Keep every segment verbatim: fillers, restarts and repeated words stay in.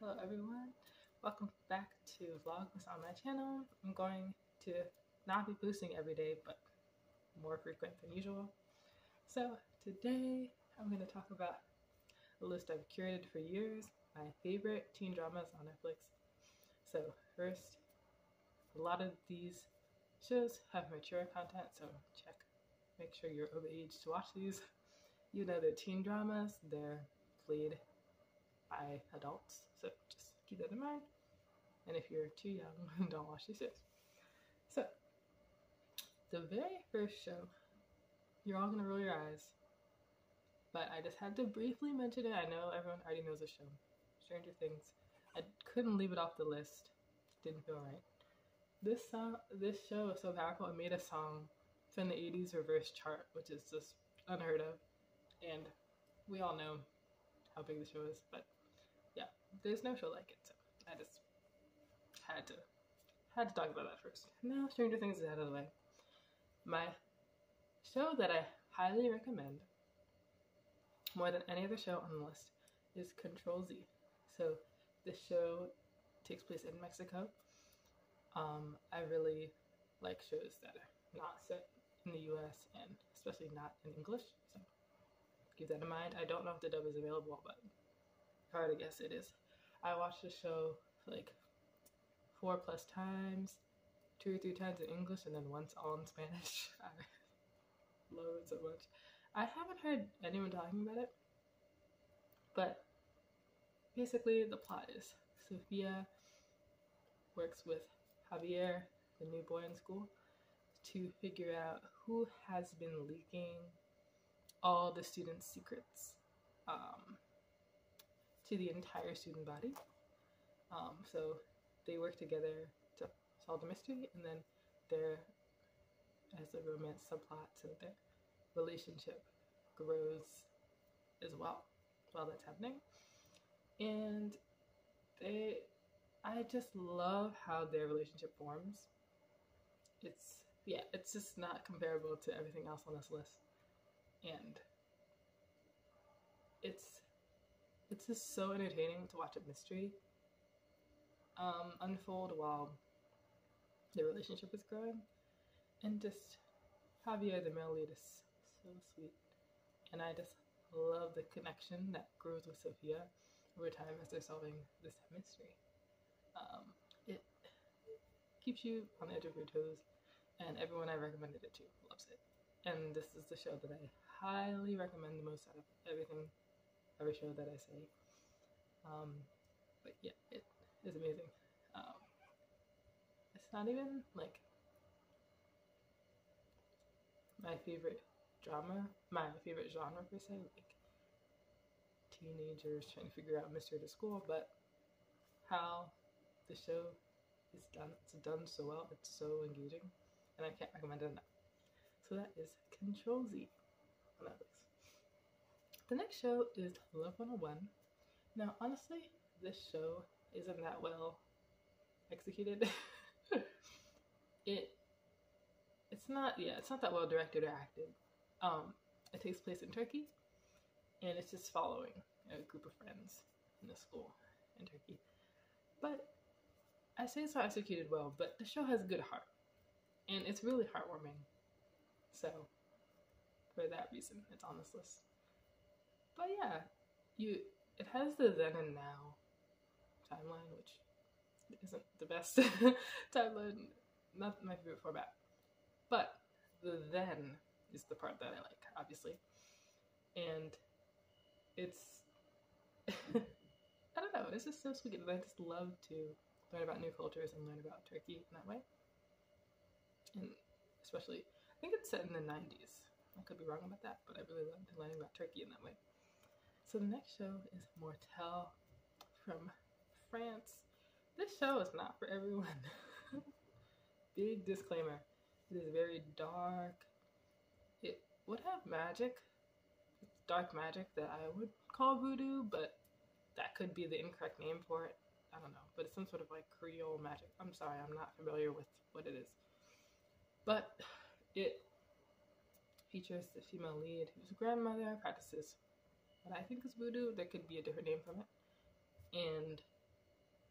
Hello everyone, welcome back to Vlogmas on my channel. I'm going to not be posting every day, but more frequent than usual. So today I'm going to talk about a list I've curated for years, my favorite teen dramas on Netflix. So first, a lot of these shows have mature content, so check, make sure you're over age to watch these. You know they're teen dramas, they're played by adults, so just keep that in mind. And if you're too young, don't watch these shows. So the very first show, you're all gonna roll your eyes, but I just had to briefly mention it. I know everyone already knows the show, Stranger Things. I couldn't leave it off the list. Didn't feel right. This song, this show is so powerful. It made a song from the eighties reverse chart, which is just unheard of. And we all know how big the show is, but yeah, there's no show like it, so I just had to had to talk about that first. Now Stranger Things is out of the way. My show that I highly recommend more than any other show on the list is Control Z. So this show takes place in Mexico. Um, I really like shows that are not set in the U S and especially not in English, so keep that in mind. I don't know if the dub is available, but if I were to guess, it is. I watched the show like four plus times, two or three times in English, and then once all in Spanish. I love it so much. I haven't heard anyone talking about it, but basically the plot is Sophia works with Javier, the new boy in school, to figure out who has been leaking all the students' secrets um, to the entire student body. Um, so they work together to solve the mystery, and then there, as a romance subplot, so their relationship grows as well while that's happening. And they, I just love how their relationship forms. It's, yeah, it's just not comparable to everything else on this list. And it's it's just so entertaining to watch a mystery um, unfold while the relationship is growing. And just Javier, the male lead, is so sweet. And I just love the connection that grows with Sophia over time as they're solving this mystery. Um, it keeps you on the edge of your toes, and everyone I recommended it to loves it. And this is the show that I highly recommend the most out of everything, every show that I say. Um, but yeah, it is amazing. Um, it's not even like my favorite drama, my favorite genre per se, like teenagers trying to figure out mystery to school, but how the show is done, it's done so well, it's so engaging, and I can't recommend it enough. So that is Control Z on Netflix. The next show is Love one oh one. Now, honestly, this show isn't that well executed. it, it's not, yeah, it's not that well directed or acted. Um, it takes place in Turkey, and it's just following a group of friends in a school in Turkey. But I say it's not executed well, but the show has a good heart, and it's really heartwarming. So, for that reason, it's on this list. But yeah, you it has the then and now timeline, which isn't the best timeline, not my favorite format. But the then is the part that I like, obviously. And it's, I don't know, it's just so sweet. And I just love to learn about new cultures and learn about Turkey in that way. And especially, I think it's set in the nineties. I could be wrong about that, but I really loved learning about Turkey in that way. So the next show is Mortel from France. This show is not for everyone. Big disclaimer. It is very dark. It would have magic. It's dark magic that I would call voodoo, but that could be the incorrect name for it. I don't know, but it's some sort of like Creole magic. I'm sorry, I'm not familiar with what it is. But it features the female lead whose grandmother practices what I think is voodoo. There could be a different name from it. And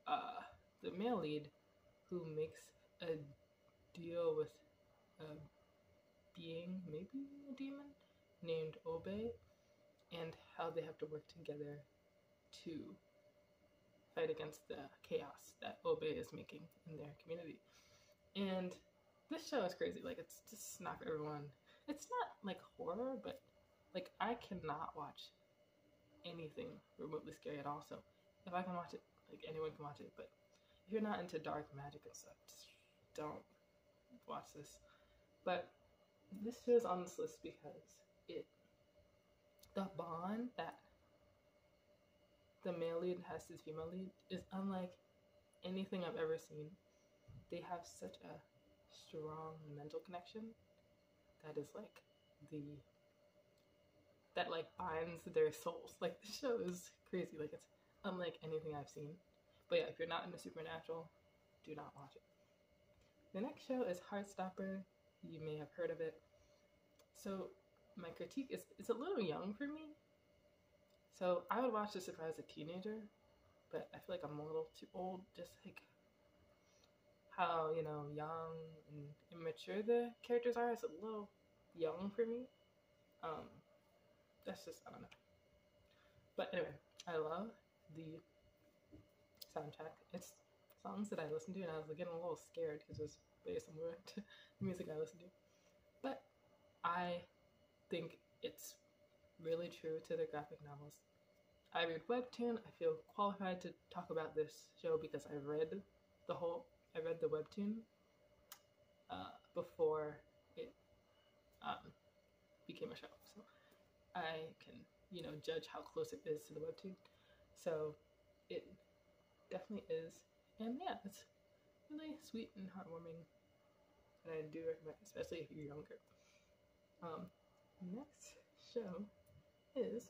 uh, the male lead who makes a deal with a being, maybe a demon, named Obe, and how they have to work together to fight against the chaos that Obe is making in their community. And this show is crazy. Like, it's just not for everyone. It's not like horror, but like I cannot watch anything remotely scary at all. So if I can watch it, like anyone can watch it. But if you're not into dark magic and stuff, just don't watch this. But this show is on this list because it, the bond that the male lead has to his female lead is unlike anything I've ever seen. They have such a strong mental connection that is like the that like binds their souls. Like, the show is crazy. Like, it's unlike anything I've seen. But yeah, if you're not into supernatural, do not watch it. The next show is Heartstopper. You may have heard of it. So my critique is it's a little young for me. So I would watch this if I was a teenager, but I feel like I'm a little too old. Just like how, you know, young and immature the characters are. It's a little young for me. Um, that's just, I don't know. But anyway, I love the soundtrack. It's songs that I listen to, and I was getting a little scared because it was very similar to the music I listen to. But I think it's really true to the graphic novels. I read webtoon. I feel qualified to talk about this show because I read the whole, I read the webtoon uh, before it um, became a show. So I can, you know, judge how close it is to the webtoon. So it definitely is. And yeah, it's really sweet and heartwarming. And I do recommend it, especially if you're younger. Um, next show is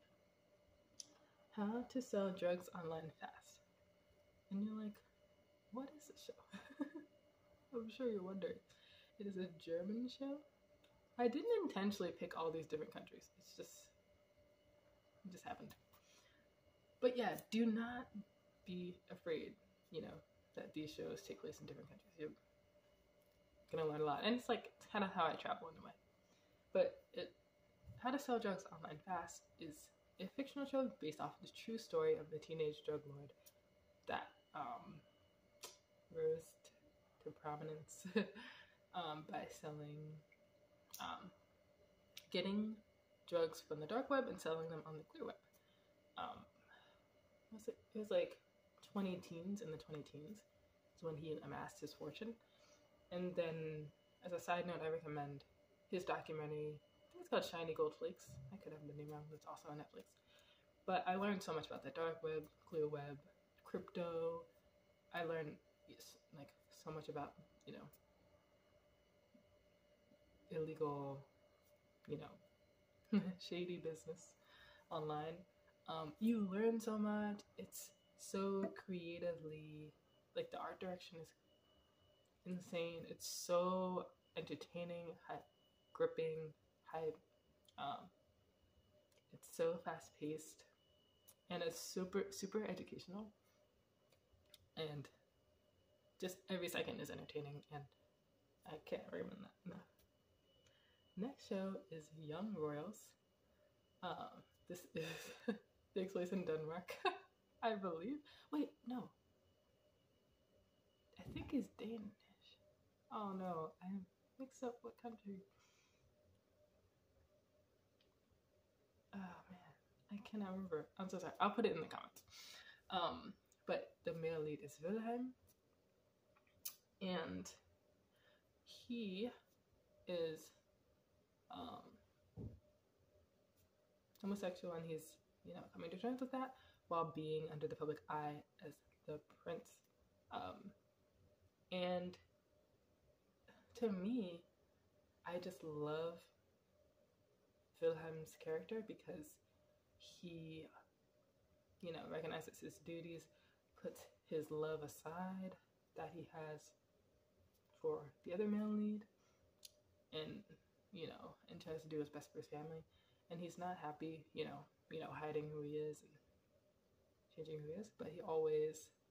How to Sell Drugs Online Fast. And you're like, what is this show? I'm sure you're wondering. It is a German show. I didn't intentionally pick all these different countries. It's just, it just happened. But yeah, do not be afraid, you know, that these shows take place in different countries. You're gonna learn a lot. And it's like, it's kind of how I travel in a way. But it, How to Sell Drugs Online Fast is a fictional show based off the true story of the teenage drug lord that um, rose to prominence um, by selling, um, getting drugs from the dark web and selling them on the clear web. Um, was it? It was like twenty teens in the twenty teens is when he amassed his fortune. And then, as a side note, I recommend his documentary. I think it's called Shiny Gold Flakes. I could have the name wrong. It's also on Netflix. But I learned so much about the dark web, clear web, crypto. I learned yes, like so much about, you know, illegal, you know, shady business online. Um, you learn so much. It's so creatively, like the art direction is insane. It's so entertaining, hype, gripping, hype. Um, it's so fast paced, and it's super super educational, and just every second is entertaining, and I can't recommend that enough. Next show is Young Royals. Um, this is takes place in Denmark, I believe. Wait, no. I think it's Danish. Oh no, I mixed up what country. Oh man, I cannot remember. I'm so sorry. I'll put it in the comments. Um, but the male lead is Wilhelm, and he is um, homosexual, and he's, you know, coming to terms with that while being under the public eye as the prince. Um, and to me, I just love Wilhelm's character because he, you know, recognizes his duties, puts his love aside that he has for the other male lead, and, you know, and tries to do his best for his family. And he's not happy, you know, you know, hiding who he is and changing who he is, but he always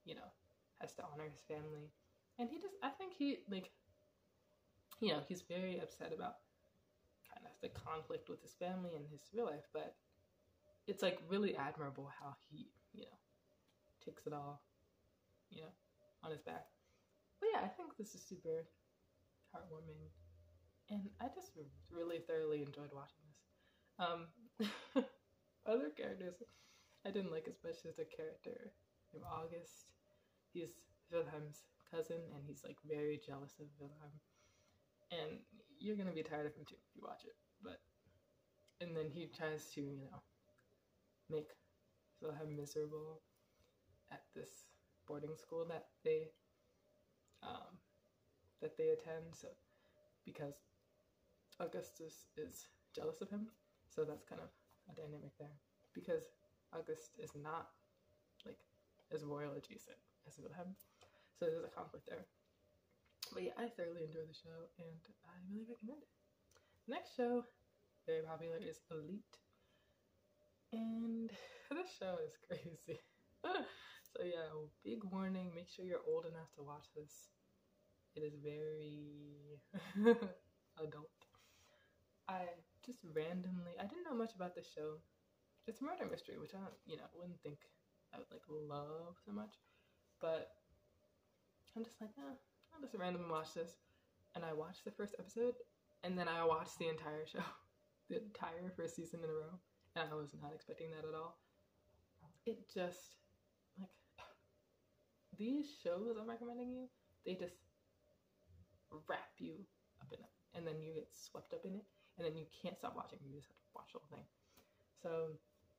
you know, has to honor his family. And he just, I think he, like, you know, he's very upset about kind of the conflict with his family and his real life, but it's like really admirable how he, you know, takes it all, you know, on his back. But yeah, I think this is super heartwarming, and I just really thoroughly enjoyed watching this. Um, other characters I didn't like as much as the character named August. He's Wilhelm's cousin, and he's like very jealous of Wilhelm. And you're gonna be tired of him too if you watch it. But and then he tries to, you know, make Wilhelm miserable at this boarding school that they um, that they attend. So because Augustus is jealous of him, so that's kind of a dynamic there. Because August is not like as royal adjacent as Wilhelm, so there's a conflict there. But yeah, I thoroughly enjoyed the show, and I really recommend it. Next show, very popular, is Elite. And this show is crazy. So yeah, big warning, make sure you're old enough to watch this. It is very adult. I just randomly, I didn't know much about this show. It's a murder mystery, which I don't, you know, wouldn't think I would like love so much. But I'm just like, eh, I'll just randomly watch this. And I watched the first episode, and then I watched the entire show, the entire first season in a row. And I was not expecting that at all. It just, like, these shows I'm recommending you, they just wrap you up in it. And then you get swept up in it. And then you can't stop watching. You just have to watch the whole thing. So,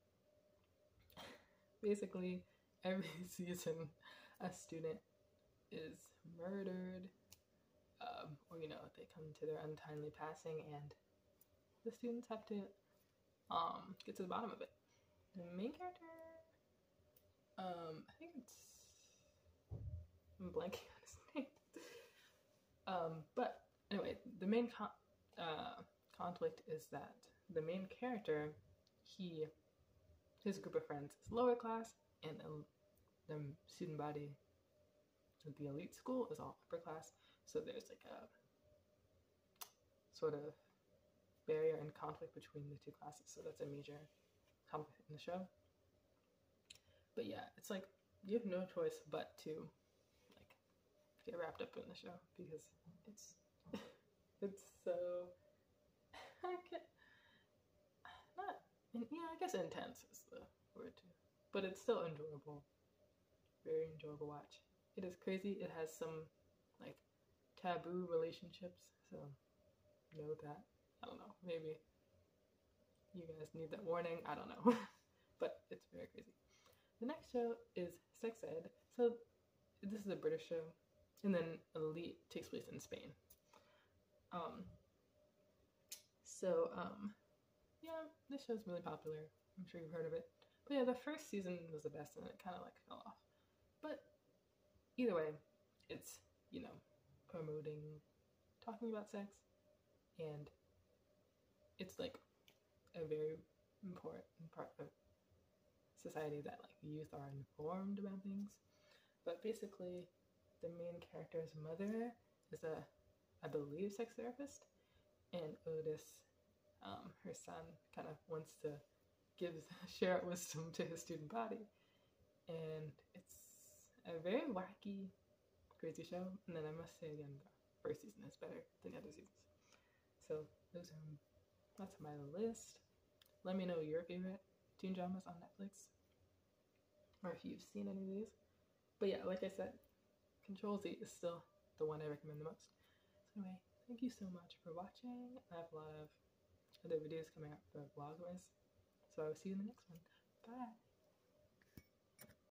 basically, every season, a student is murdered. Um, or, you know, they come to their untimely passing. And the students have to um, get to the bottom of it. The main character, um, I think it's, I'm blanking on his name. Um, but anyway, the main con uh, conflict is that the main character, he, his group of friends is lower class, and the, the student body of the elite school is all upper class. So there's like a sort of barrier and conflict between the two classes. So that's a major conflict in the show. But yeah, it's like you have no choice but to like get wrapped up in the show because it's it's so I get not yeah I guess intense is the word too, but it's still enjoyable, very enjoyable watch. It is crazy. It has some like taboo relationships, so know that. I don't know, maybe you guys need that warning, I don't know. But it's very crazy. The next show is Sex Ed. So this is a British show, and then Elite takes place in Spain. Um, so, um, yeah, this show's really popular. I'm sure you've heard of it. But yeah, the first season was the best, and it kind of like fell off. But either way, it's, you know, promoting, talking about sex, and it's like a very important part of society that like youth are informed about things. But basically, the main character's mother is a, I believe, sex therapist, and Otis, um, her son, kind of wants to give share wisdom to his student body, and it's a very wacky, crazy show. And then I must say again, the first season is better than the other seasons. So those are that's my list. Let me know your favorite teen dramas on Netflix, or if you've seen any of these. But yeah, like I said, Control Z is still the one I recommend the most. So anyway, thank you so much for watching. I have a lot of other videos coming out for Vlogmas, so I will see you in the next one. Bye!